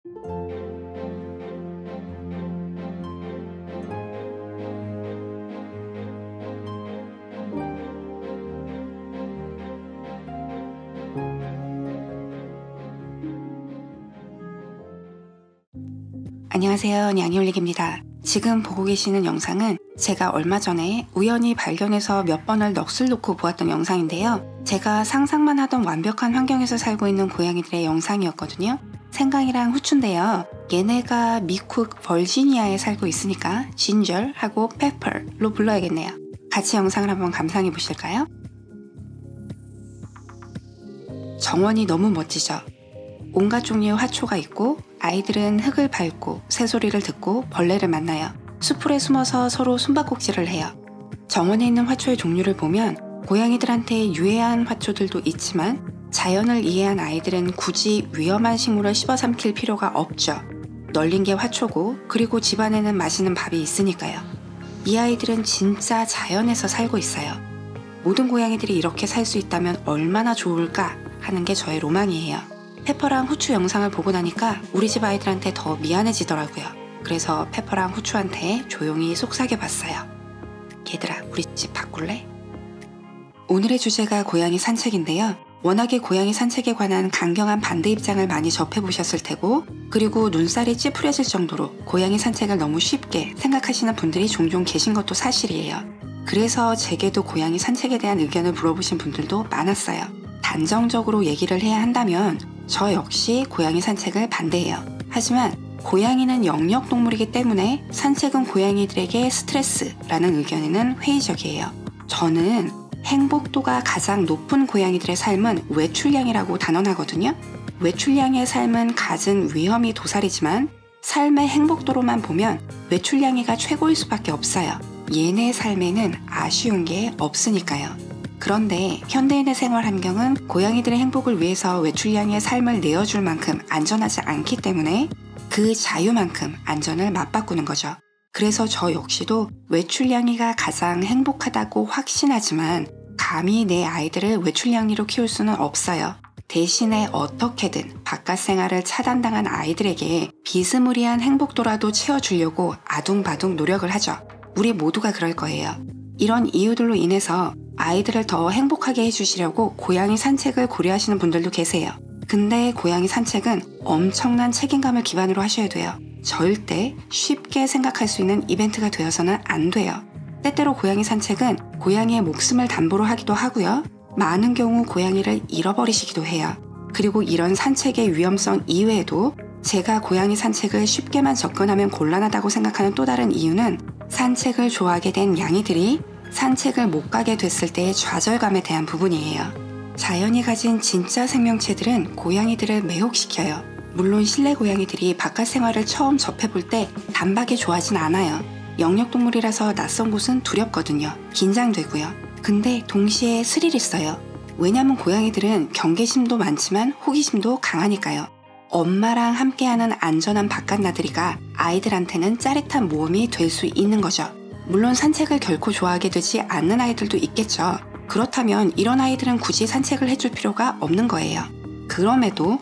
안녕하세요, 냥이올릭입니다. 지금 보고 계시는 영상은 제가 얼마 전에 우연히 발견해서 몇 번을 넋을 놓고 보았던 영상인데요. 제가 상상만 하던 완벽한 환경에서 살고 있는 고양이들의 영상이었거든요. 생강이랑 후추인데요. 얘네가 미국 버지니아에 살고 있으니까 진절하고 페퍼로 불러야겠네요. 같이 영상을 한번 감상해 보실까요? 정원이 너무 멋지죠? 온갖 종류의 화초가 있고 아이들은 흙을 밟고 새소리를 듣고 벌레를 만나요. 수풀에 숨어서 서로 숨바꼭질을 해요. 정원에 있는 화초의 종류를 보면 고양이들한테 유해한 화초들도 있지만 자연을 이해한 아이들은 굳이 위험한 식물을 씹어삼킬 필요가 없죠. 널린 게 화초고 그리고 집안에는 맛있는 밥이 있으니까요. 이 아이들은 진짜 자연에서 살고 있어요. 모든 고양이들이 이렇게 살 수 있다면 얼마나 좋을까 하는 게 저의 로망이에요. 페퍼랑 후추 영상을 보고 나니까 우리 집 아이들한테 더 미안해지더라고요. 그래서 페퍼랑 후추한테 조용히 속삭여봤어요. 얘들아, 우리 집 바꿀래? 오늘의 주제가 고양이 산책인데요. 워낙에 고양이 산책에 관한 강경한 반대 입장을 많이 접해보셨을 테고, 그리고 눈살이 찌푸려질 정도로 고양이 산책을 너무 쉽게 생각하시는 분들이 종종 계신 것도 사실이에요. 그래서 제게도 고양이 산책에 대한 의견을 물어보신 분들도 많았어요. 단정적으로 얘기를 해야 한다면 저 역시 고양이 산책을 반대해요. 하지만 고양이는 영역동물이기 때문에 산책은 고양이들에게 스트레스라는 의견에는 회의적이에요. 저는 행복도가 가장 높은 고양이들의 삶은 외출량이라고 단언하거든요. 외출량의 삶은 갖은 위험이 도살이지만 삶의 행복도로만 보면 외출량이가 최고일 수밖에 없어요. 얘네 삶에는 아쉬운 게 없으니까요. 그런데 현대인의 생활 환경은 고양이들의 행복을 위해서 외출량의 삶을 내어줄 만큼 안전하지 않기 때문에 그 자유만큼 안전을 맞바꾸는 거죠. 그래서 저 역시도 외출량이가 가장 행복하다고 확신하지만 감히 내 아이들을 외출량이로 키울 수는 없어요. 대신에 어떻게든 바깥 생활을 차단당한 아이들에게 비스무리한 행복도라도 채워주려고 아둥바둥 노력을 하죠. 우리 모두가 그럴 거예요. 이런 이유들로 인해서 아이들을 더 행복하게 해주시려고 고양이 산책을 고려하시는 분들도 계세요. 근데 고양이 산책은 엄청난 책임감을 기반으로 하셔야 돼요. 절대 쉽게 생각할 수 있는 이벤트가 되어서는 안 돼요. 때때로 고양이 산책은 고양이의 목숨을 담보로 하기도 하고요. 많은 경우 고양이를 잃어버리시기도 해요. 그리고 이런 산책의 위험성 이외에도 제가 고양이 산책을 쉽게만 접근하면 곤란하다고 생각하는 또 다른 이유는 산책을 좋아하게 된 냥이들이 산책을 못 가게 됐을 때의 좌절감에 대한 부분이에요. 자연이 가진 진짜 생명체들은 고양이들을 매혹시켜요. 물론 실내 고양이들이 바깥 생활을 처음 접해볼 때 단박에 좋아하진 않아요. 영역동물이라서 낯선 곳은 두렵거든요. 긴장되고요. 근데 동시에 스릴 있어요. 왜냐면 고양이들은 경계심도 많지만 호기심도 강하니까요. 엄마랑 함께하는 안전한 바깥 나들이가 아이들한테는 짜릿한 모험이 될 수 있는 거죠. 물론 산책을 결코 좋아하게 되지 않는 아이들도 있겠죠. 그렇다면 이런 아이들은 굳이 산책을 해줄 필요가 없는 거예요. 그럼에도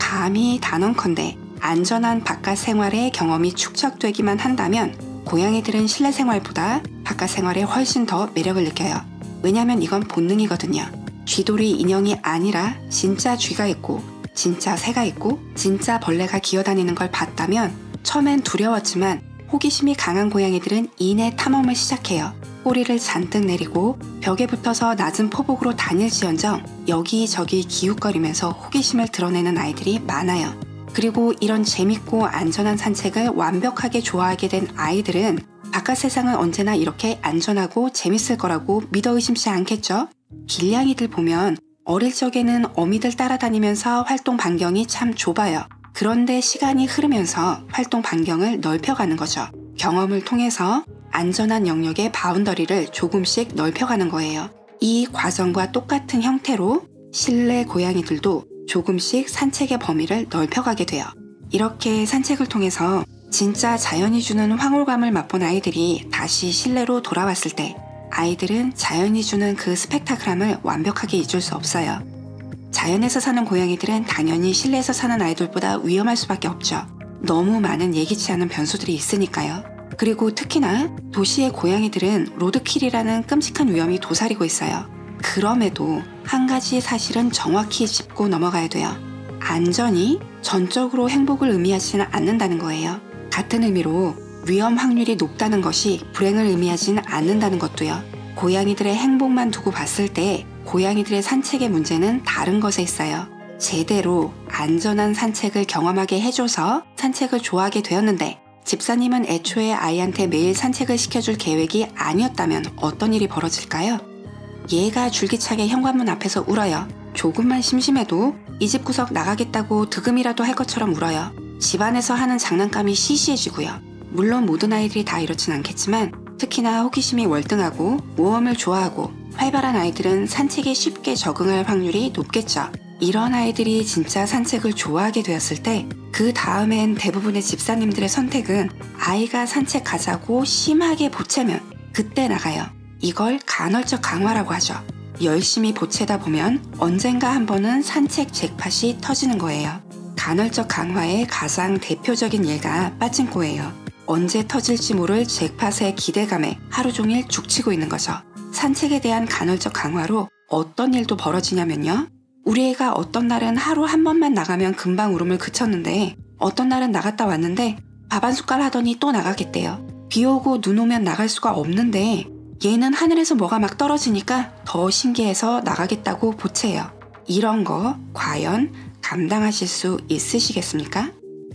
감히 단언컨대 안전한 바깥 생활의 경험이 축적되기만 한다면 고양이들은 실내 생활보다 바깥 생활에 훨씬 더 매력을 느껴요. 왜냐면 이건 본능이거든요. 쥐돌이 인형이 아니라 진짜 쥐가 있고 진짜 새가 있고 진짜 벌레가 기어다니는 걸 봤다면 처음엔 두려웠지만 호기심이 강한 고양이들은 이내 탐험을 시작해요. 꼬리를 잔뜩 내리고 벽에 붙어서 낮은 포복으로 다닐지언정 여기저기 기웃거리면서 호기심을 드러내는 아이들이 많아요. 그리고 이런 재밌고 안전한 산책을 완벽하게 좋아하게 된 아이들은 바깥 세상은 언제나 이렇게 안전하고 재밌을 거라고 믿어 의심치 않겠죠? 길냥이들 보면 어릴 적에는 어미들 따라다니면서 활동 반경이 참 좁아요. 그런데 시간이 흐르면서 활동 반경을 넓혀가는 거죠. 경험을 통해서 안전한 영역의 바운더리를 조금씩 넓혀가는 거예요. 이 과정과 똑같은 형태로 실내 고양이들도 조금씩 산책의 범위를 넓혀가게 돼요. 이렇게 산책을 통해서 진짜 자연이 주는 황홀감을 맛본 아이들이 다시 실내로 돌아왔을 때 아이들은 자연이 주는 그 스펙타클함을 완벽하게 잊을 수 없어요. 자연에서 사는 고양이들은 당연히 실내에서 사는 아이들보다 위험할 수밖에 없죠. 너무 많은 예기치 않은 변수들이 있으니까요. 그리고 특히나 도시의 고양이들은 로드킬이라는 끔찍한 위험이 도사리고 있어요. 그럼에도 한 가지 사실은 정확히 짚고 넘어가야 돼요. 안전이 전적으로 행복을 의미하지는 않는다는 거예요. 같은 의미로 위험 확률이 높다는 것이 불행을 의미하지는 않는다는 것도요. 고양이들의 행복만 두고 봤을 때 고양이들의 산책의 문제는 다른 것에 있어요. 제대로 안전한 산책을 경험하게 해줘서 산책을 좋아하게 되었는데 집사님은 애초에 아이한테 매일 산책을 시켜줄 계획이 아니었다면 어떤 일이 벌어질까요? 얘가 줄기차게 현관문 앞에서 울어요. 조금만 심심해도 이 집 구석 나가겠다고 득음이라도 할 것처럼 울어요. 집안에서 하는 장난감이 시시해지고요. 물론 모든 아이들이 다 이렇진 않겠지만 특히나 호기심이 월등하고 모험을 좋아하고 활발한 아이들은 산책에 쉽게 적응할 확률이 높겠죠. 이런 아이들이 진짜 산책을 좋아하게 되었을 때 그 다음엔 대부분의 집사님들의 선택은 아이가 산책 가자고 심하게 보채면 그때 나가요. 이걸 간헐적 강화라고 하죠. 열심히 보채다 보면 언젠가 한 번은 산책 잭팟이 터지는 거예요. 간헐적 강화의 가장 대표적인 예가 빠찡코예요. 언제 터질지 모를 잭팟의 기대감에 하루 종일 죽치고 있는 거죠. 산책에 대한 간헐적 강화로 어떤 일도 벌어지냐면요. 우리 애가 어떤 날은 하루 한 번만 나가면 금방 울음을 그쳤는데 어떤 날은 나갔다 왔는데 밥 한 숟갈 하더니 또 나가겠대요. 비 오고 눈 오면 나갈 수가 없는데 얘는 하늘에서 뭐가 막 떨어지니까 더 신기해서 나가겠다고 보채요. 이런 거 과연 감당하실 수 있으시겠습니까?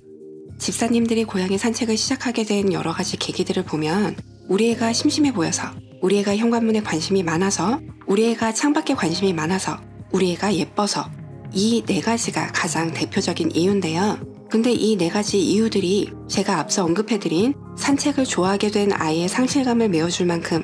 집사님들이 고양이 산책을 시작하게 된 여러 가지 계기들을 보면 우리 애가 심심해 보여서, 우리 애가 현관문에 관심이 많아서, 우리 애가 창밖에 관심이 많아서, 우리 애가 예뻐서 이 네 가지가 가장 대표적인 이유인데요. 근데 이 네 가지 이유들이 제가 앞서 언급해드린 산책을 좋아하게 된 아이의 상실감을 메워줄 만큼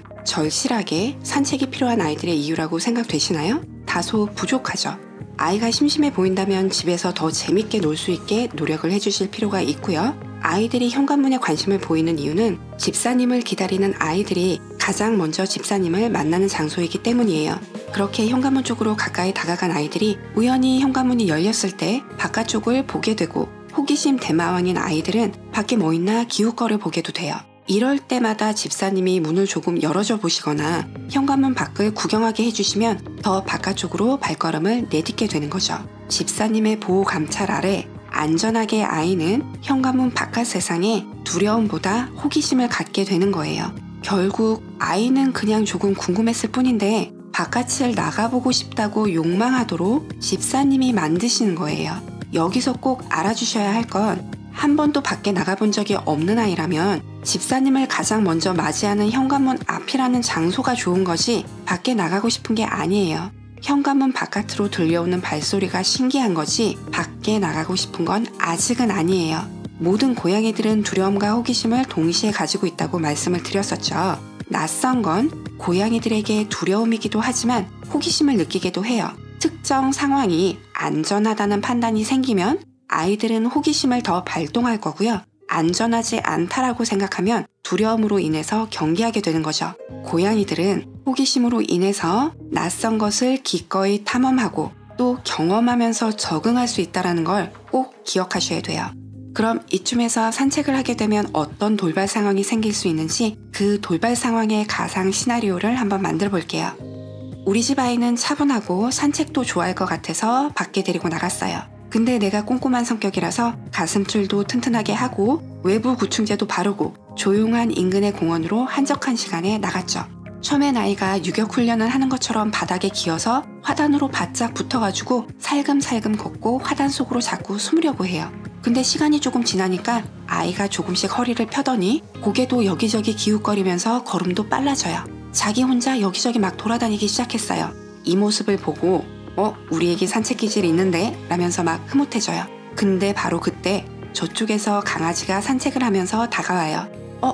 절실하게 산책이 필요한 아이들의 이유라고 생각되시나요? 다소 부족하죠. 아이가 심심해 보인다면 집에서 더 재밌게 놀 수 있게 노력을 해주실 필요가 있고요. 아이들이 현관문에 관심을 보이는 이유는 집사님을 기다리는 아이들이 가장 먼저 집사님을 만나는 장소이기 때문이에요. 그렇게 현관문 쪽으로 가까이 다가간 아이들이 우연히 현관문이 열렸을 때 바깥쪽을 보게 되고 호기심 대마왕인 아이들은 밖에 뭐 있나 기웃거려 보게도 돼요. 이럴 때마다 집사님이 문을 조금 열어줘 보시거나 현관문 밖을 구경하게 해주시면 더 바깥쪽으로 발걸음을 내딛게 되는 거죠. 집사님의 보호 감찰 아래 안전하게 아이는 현관문 바깥 세상에 두려움보다 호기심을 갖게 되는 거예요. 결국 아이는 그냥 조금 궁금했을 뿐인데 바깥을 나가보고 싶다고 욕망하도록 집사님이 만드시는 거예요. 여기서 꼭 알아주셔야 할 건 한 번도 밖에 나가본 적이 없는 아이라면 집사님을 가장 먼저 맞이하는 현관문 앞이라는 장소가 좋은 것이 밖에 나가고 싶은 게 아니에요. 현관문 바깥으로 들려오는 발소리가 신기한 거지 밖에 나가고 싶은 건 아직은 아니에요. 모든 고양이들은 두려움과 호기심을 동시에 가지고 있다고 말씀을 드렸었죠. 낯선 건 고양이들에게 두려움이기도 하지만 호기심을 느끼기도 해요. 특정 상황이 안전하다는 판단이 생기면 아이들은 호기심을 더 발동할 거고요. 안전하지 않다라고 생각하면 두려움으로 인해서 경계하게 되는 거죠. 고양이들은 호기심으로 인해서 낯선 것을 기꺼이 탐험하고 또 경험하면서 적응할 수 있다는 걸 꼭 기억하셔야 돼요. 그럼 이쯤에서 산책을 하게 되면 어떤 돌발 상황이 생길 수 있는지 그 돌발 상황의 가상 시나리오를 한번 만들어 볼게요. 우리 집 아이는 차분하고 산책도 좋아할 것 같아서 밖에 데리고 나갔어요. 근데 내가 꼼꼼한 성격이라서 가슴줄도 튼튼하게 하고 외부 구충제도 바르고 조용한 인근의 공원으로 한적한 시간에 나갔죠. 처음엔 아이가 유격훈련을 하는 것처럼 바닥에 기어서 화단으로 바짝 붙어가지고 살금살금 걷고 화단 속으로 자꾸 숨으려고 해요. 근데 시간이 조금 지나니까 아이가 조금씩 허리를 펴더니 고개도 여기저기 기웃거리면서 걸음도 빨라져요. 자기 혼자 여기저기 막 돌아다니기 시작했어요. 이 모습을 보고 우리 애기 산책 기질이 있는데? 라면서 막 흐뭇해져요. 근데 바로 그때 저쪽에서 강아지가 산책을 하면서 다가와요.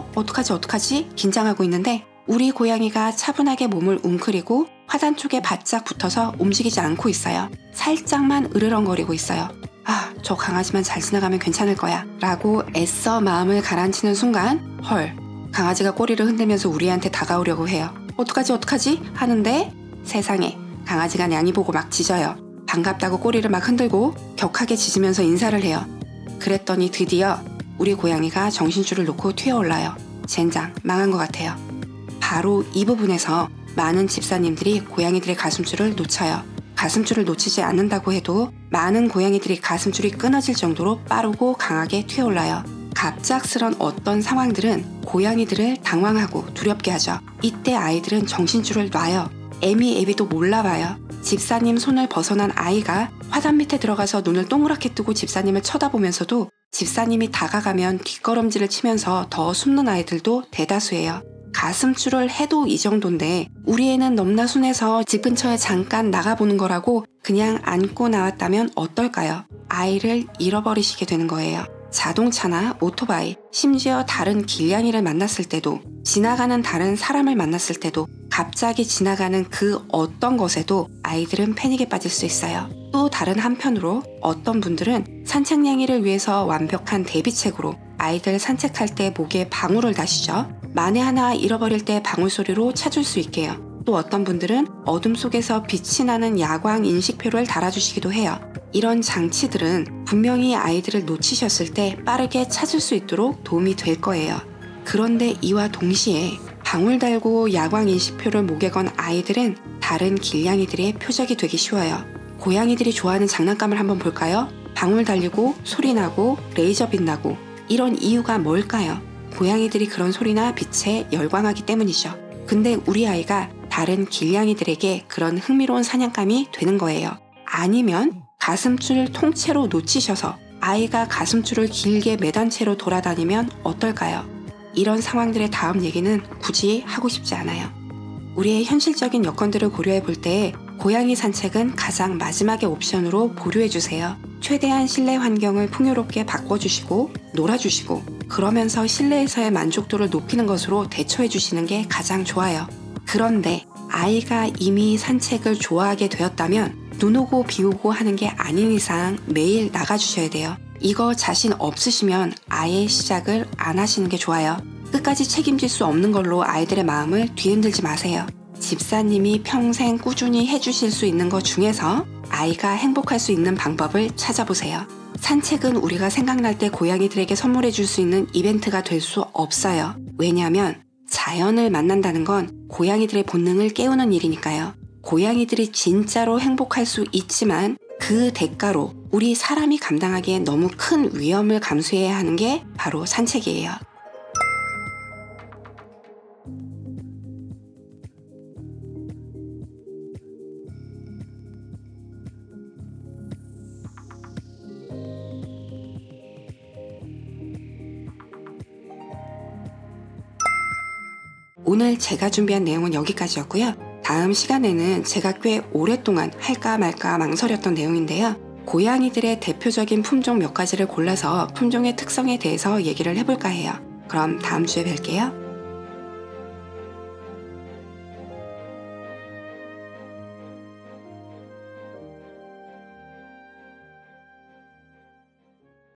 어떡하지? 긴장하고 있는데 우리 고양이가 차분하게 몸을 웅크리고 화단 쪽에 바짝 붙어서 움직이지 않고 있어요. 살짝만 으르렁거리고 있어요. 저 강아지만 잘 지나가면 괜찮을 거야 라고 애써 마음을 가라앉히는 순간 강아지가 꼬리를 흔들면서 우리한테 다가오려고 해요. 어떡하지? 하는데 세상에 강아지가 냥이 보고 막 짖어요. 반갑다고 꼬리를 막 흔들고 격하게 짖으면서 인사를 해요. 그랬더니 드디어 우리 고양이가 정신줄을 놓고 튀어올라요. 젠장, 망한 것 같아요. 바로 이 부분에서 많은 집사님들이 고양이들의 가슴줄을 놓쳐요. 가슴줄을 놓치지 않는다고 해도 많은 고양이들이 가슴줄이 끊어질 정도로 빠르고 강하게 튀어올라요. 갑작스런 어떤 상황들은 고양이들을 당황하고 두렵게 하죠. 이때 아이들은 정신줄을 놔요. 애미애비도 몰라봐요. 집사님 손을 벗어난 아이가 화단 밑에 들어가서 눈을 동그랗게 뜨고 집사님을 쳐다보면서도 집사님이 다가가면 뒷걸음질을 치면서 더 숨는 아이들도 대다수예요. 가슴줄을 해도 이 정도인데 우리 애는 넘나 순해서 집 근처에 잠깐 나가보는 거라고 그냥 안고 나왔다면 어떨까요? 아이를 잃어버리시게 되는 거예요. 자동차나 오토바이, 심지어 다른 길냥이를 만났을 때도, 지나가는 다른 사람을 만났을 때도, 갑자기 지나가는 그 어떤 것에도 아이들은 패닉에 빠질 수 있어요. 또 다른 한편으로 어떤 분들은 산책냥이를 위해서 완벽한 대비책으로 아이들 산책할 때 목에 방울을 다시죠. 만에 하나 잃어버릴 때 방울 소리로 찾을 수 있게요. 또 어떤 분들은 어둠 속에서 빛이 나는 야광 인식표를 달아주시기도 해요. 이런 장치들은 분명히 아이들을 놓치셨을 때 빠르게 찾을 수 있도록 도움이 될 거예요. 그런데 이와 동시에 방울 달고 야광 인식표를 목에 건 아이들은 다른 길냥이들의 표적이 되기 쉬워요. 고양이들이 좋아하는 장난감을 한번 볼까요? 방울 달리고 소리 나고 레이저 빛 나고, 이런 이유가 뭘까요? 고양이들이 그런 소리나 빛에 열광하기 때문이죠. 근데 우리 아이가 다른 길냥이들에게 그런 흥미로운 사냥감이 되는 거예요. 아니면 가슴줄 통째로 놓치셔서 아이가 가슴줄을 길게 매단 채로 돌아다니면 어떨까요? 이런 상황들의 다음 얘기는 굳이 하고 싶지 않아요. 우리의 현실적인 여건들을 고려해 볼 때 고양이 산책은 가장 마지막의 옵션으로 보류해주세요. 최대한 실내 환경을 풍요롭게 바꿔주시고 놀아주시고, 그러면서 실내에서의 만족도를 높이는 것으로 대처해주시는 게 가장 좋아요. 그런데 아이가 이미 산책을 좋아하게 되었다면 눈 오고 비 오고 하는 게 아닌 이상 매일 나가주셔야 돼요. 이거 자신 없으시면 아예 시작을 안 하시는 게 좋아요. 끝까지 책임질 수 없는 걸로 아이들의 마음을 뒤흔들지 마세요. 집사님이 평생 꾸준히 해주실 수 있는 것 중에서 아이가 행복할 수 있는 방법을 찾아보세요. 산책은 우리가 생각날 때 고양이들에게 선물해 줄 수 있는 이벤트가 될 수 없어요. 왜냐하면 자연을 만난다는 건 고양이들의 본능을 깨우는 일이니까요. 고양이들이 진짜로 행복할 수 있지만 그 대가로 우리 사람이 감당하기에 너무 큰 위험을 감수해야 하는 게 바로 산책이에요. 오늘 제가 준비한 내용은 여기까지였고요. 다음 시간에는 제가 꽤 오랫동안 할까 말까 망설였던 내용인데요. 고양이들의 대표적인 품종 몇 가지를 골라서 품종의 특성에 대해서 얘기를 해볼까 해요. 그럼 다음 주에 뵐게요.